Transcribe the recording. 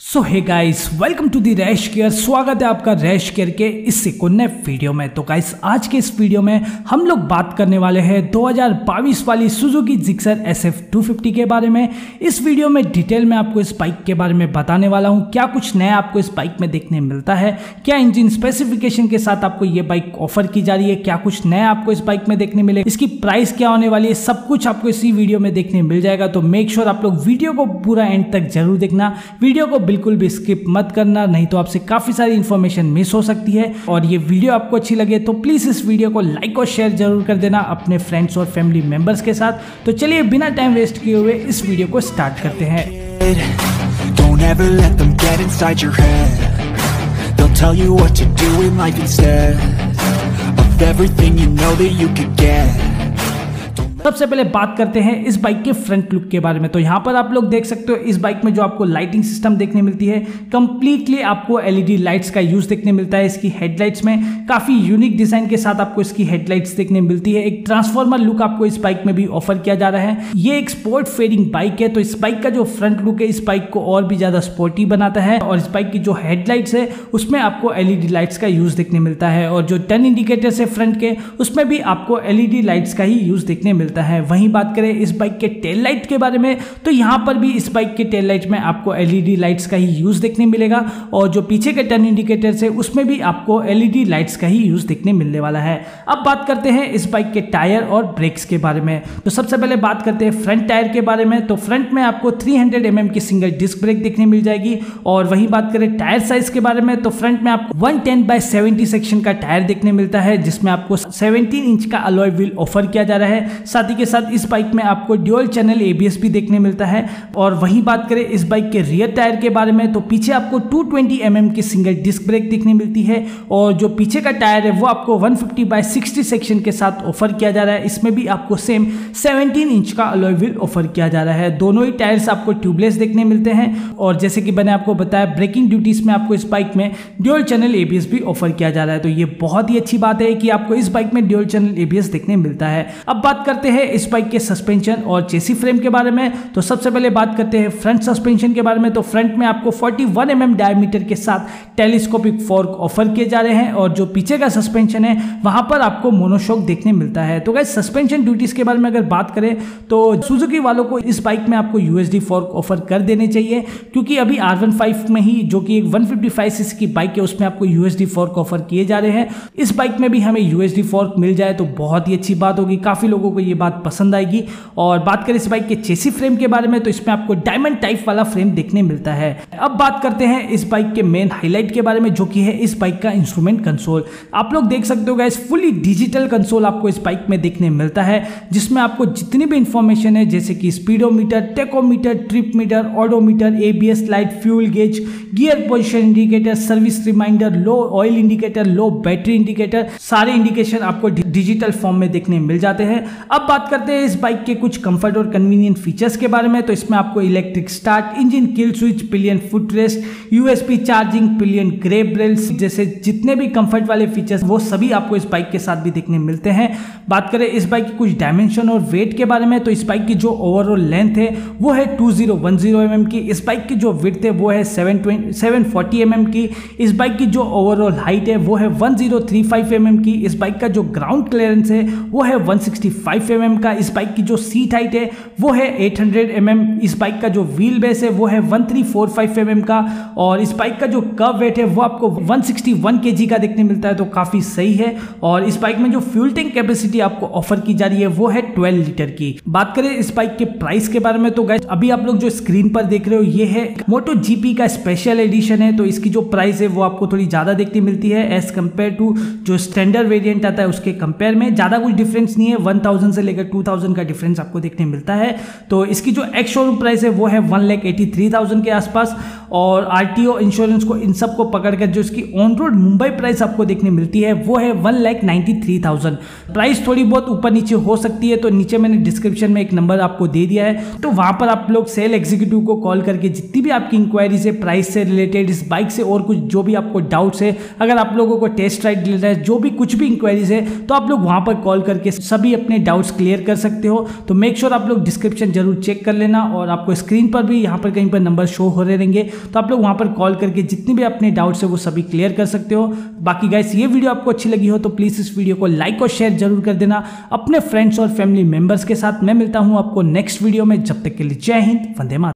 So hey guys, welcome to the rash care. स्वागत है आपका रैश केयर के इस एक नए वीडियो में। तो गाइस, आज के इस वीडियो में हम लोग बात करने वाले हैं 2022 वाली सुजुकी जिक्सर SF 250 के बारे में। इस वीडियो में डिटेल में आपको इस बाइक के बारे में बताने वाला हूं, क्या कुछ नया आपको इस बाइक में देखने मिलता है, क्या इंजन स्पेसिफिकेशन के साथ आपको ये बाइक ऑफर की जा रही है, क्या कुछ नया आपको इस बाइक में देखने मिले, इसकी प्राइस क्या होने वाली है, सब कुछ आपको इसी वीडियो में देखने मिल जाएगा। तो मेक श्योर आप लोग वीडियो को पूरा एंड तक जरूर देखना, वीडियो को बिल्कुल भी स्किप मत करना, नहीं तो आपसे काफी सारी इंफॉर्मेशन मिस हो सकती है। और ये वीडियो आपको अच्छी लगे तो प्लीज इस वीडियो को लाइक और शेयर जरूर कर देना अपने फ्रेंड्स और फैमिली मेंबर्स के साथ। तो चलिए बिना टाइम वेस्ट किए हुए इस वीडियो को स्टार्ट करते हैं। Don't ever let them get inside your head. They'll tell you what to do in life instead of everything you know that you could get. सबसे पहले बात करते हैं इस बाइक के फ्रंट लुक के बारे में। तो यहाँ पर आप लोग देख सकते हो इस बाइक में जो आपको लाइटिंग सिस्टम देखने मिलती है, कंप्लीटली आपको LED लाइट्स का यूज देखने मिलता है। इसकी हेडलाइट्स में काफी यूनिक डिजाइन के साथ आपको इसकी हेडलाइट्स देखने मिलती है। एक ट्रांसफॉर्मर लुक आपको इस बाइक में भी ऑफर किया जा रहा है। ये एक स्पोर्ट फेयरिंग बाइक है, तो इस बाइक का जो फ्रंट लुक है इस बाइक को और भी ज्यादा स्पोर्टी बनाता है। और इस बाइक की जो हेडलाइट्स है उसमें आपको LED लाइट्स का यूज देखने मिलता है, और जो टर्न इंडिकेटर्स है फ्रंट के उसमें भी आपको LED लाइट्स का ही यूज देखने मिलता है। वहीं बात करें इस बाइक के टेल लाइट के बारे में, तो यहां पर भी इस बाइक के टेल लाइट में आपको LED लाइट्स का ही यूज देखने मिलेगा, और जो पीछे के टर्न इंडिकेटर्स है उसमें भी आपको LED लाइट्स का ही यूज देखने मिलने वाला है। अब बात करते हैं इस बाइक के टायर और ब्रेक्स के बारे में। तो सबसे पहले बात करते हैं फ्रंट टायर के बारे में। तो फ्रंट में आपको 300 mm की सिंगल डिस्क ब्रेक देखने मिल जाएगी। और वहीं बात करें टायर साइज के बारे में, तो फ्रंट में आपको 110/70 सेक्शन का टायर देखने मिलता है, जिसमें आपको 17 इंच का अलॉय व्हील ऑफर किया जा रहा है। साथ ही के साथ इस बाइक में आपको ड्यूल चैनल ABS भी देखने मिलता है। और वहीं बात करें इस बाइक के रियर टायर के बारे में, तो पीछे आपको 220 mm की सिंगल डिस्क ब्रेक देखने मिलती है, और जो पीछे का टायर है वो आपको 150/60 सेक्शन के साथ ऑफर किया जा रहा है। इसमें भी आपको सेम 17 इंच का अलॉय व्हील ऑफर किया जा रहा है। दोनों ही टायर्स आपको ट्यूबलेस देखने मिलते हैं, और जैसे कि मैंने आपको बताया ब्रेकिंग ड्यूटीज में आपको इस बाइक में ड्यूल चैनल ABS भी ऑफर किया जा रहा है। तो ये बहुत ही अच्छी बात है कि आपको इस बाइक में ड्यूल चैनल ABS देखने मिलता है। अब बात करते हैं इस बाइक के सस्पेंशन और चेसी फ्रेम के बारे में। तो सबसे पहले बात करते हैं फ्रंट सस्पेंशन के बारे में। तो फ्रंट में आपको 41 mm डायमीटर के साथ टेलीस्कोपिक फोर्क ऑफर किए जा रहे हैं, और जो पीछे का सस्पेंशन है वहां पर आपको मोनोशॉक देखने मिलता है। तो गाइस, सस्पेंशन ड्यूटीज के बारे में अगर बात करें तो सुजुकी वालों को इस बाइक में आपको USD फोर्क ऑफर कर देने चाहिए, क्योंकि अभी R15 में ही, जो कि एक 155cc की बाइक है, उसमें आपको USD फोर्क ऑफर किए जा रहे हैं। इस बाइक में भी हमें USD फोर्क मिल जाए तो बहुत ही अच्छी बात होगी, काफी लोगों को ये बात पसंद आएगी। और बात करें इस बाइक के चेसी फ्रेम के बारे में, तो इसमें आपको डायमंड टाइप वाला फ्रेम देखने मिलता है। अब बात करते हैं इस बाइक के मेन हाईलाइट के बारे में, जो कि है इस बाइक का इंस्ट्रूमेंट कंसोल। आप लोग देख सकते हो गाइस, फुली डिजिटल कंसोल आपको इस बाइक में देखने मिलता है, जिसमें आपको जितनी भी इंफॉर्मेशन है जैसे कि speedometer, tachometer, trip meter, odometer, ABS light, fuel gauge, gear position indicator, service reminder, low oil indicator, low battery indicator, सारे इंडिकेशन आपको डिजिटल फॉर्म में देखने मिल जाते हैं। अब बात करते हैं इस बाइक के कुछ कंफर्ट और कन्वीनियंट फीचर्स के बारे में। तो इसमें आपको electric start, engine kill switch, pillion foot rest, USB charging, pillion grab rails जैसे जितने भी कंफर्ट वाले फीचर्स वो सभी आपको इस बाइक के साथ भी देखने मिलते हैं। बात करें इस बाइक की कुछ डायमेंशन और वेट के बारे में, तो इस बाइक की जो ओवरऑल लेंथ है वो है 2010 mm की। इस बाइक की जो विड्थ है वो है 740 mm की। इस बाइक की जो ओवरऑल हाइट है वो है 1035 mm की। इस बाइक का जो ग्राउंड क्लियरेंस है वो है 165 mm का। इस बाइक की जो सीट हाइट है वो है 800 mm। इस बाइक का जो व्हील बेस है वो है 1345 mm का, और इस बाइक का जो कर्व वेट है वो आपको 161 kg का देखने मिलता है, तो काफी सही है। और इस बाइक में जो फ्यूल टैंक कैपेसिटी आपको ऑफर की जा रही है वो है 12 लीटर की। बात करें इस बाइक के प्राइस के बारे में, तो गाइस अभी आप लोग जो स्क्रीन पर देख रहे हो ये है MotoGP का स्पेशल एडिशन है। तो इसकी जो प्राइस है वो आपको थोड़ी ज्यादा देखने मिलती है एज कंपेयर टू जो स्टैंडर्ड वेरिएंट आता है उसके कंपेयर में। ज्यादा कुछ डिफरेंस नहीं है, 1000 से लेकर 2000 का डिफरेंस आपको देखने मिलता है। तो इसकी जो एक्स शोरूम प्राइस है वो है 1,83,000 के आसपास, और RTO इंश्योरेंस को इन सब को पकड़कर जो इसकी ऑन रोड मुंबई प्राइस आपको देखने मिलती है वो है 1,93,000। प्राइस थोड़ी बहुत ऊपर नीचे हो सकती है, तो नीचे मैंने डिस्क्रिप्शन में एक नंबर आपको दे दिया है, तो वहां पर आप लोग सेल एग्जीक्यूटिव को कॉल करके जितनी भी आपकी इंक्वायरीज है प्राइस से रिलेटेड, इस बाइक से और कुछ जो भी आपको डाउट्स है, अगर आप लोगों को टेस्ट राइड लेना है, जो भी कुछ भी इंक्वायरीज है, तो आप लोग वहां पर कॉल करके सभी अपने डाउट्स क्लियर कर सकते हो। तो मेक श्योर आप लोग डिस्क्रिप्शन जरूर चेक कर लेना, और आपको स्क्रीन पर भी यहाँ पर कहीं पर नंबर शो हो रहे रहेंगे, तो आप लोग वहाँ पर कॉल करके जितनी भी अपने डाउट्स है वो सभी क्लियर कर सकते हो। बाकी गाइस ये वीडियो आपको अच्छी लगी हो तो प्लीज़ इस वीडियो को लाइक और शेयर जरूर कर देना अपने फ्रेंड्स और फैमिली मेंबर्स के साथ। मैं मिलता हूँ आपको नेक्स्ट वीडियो में, जब तक के लिए जय हिंद, वंदे मातरम।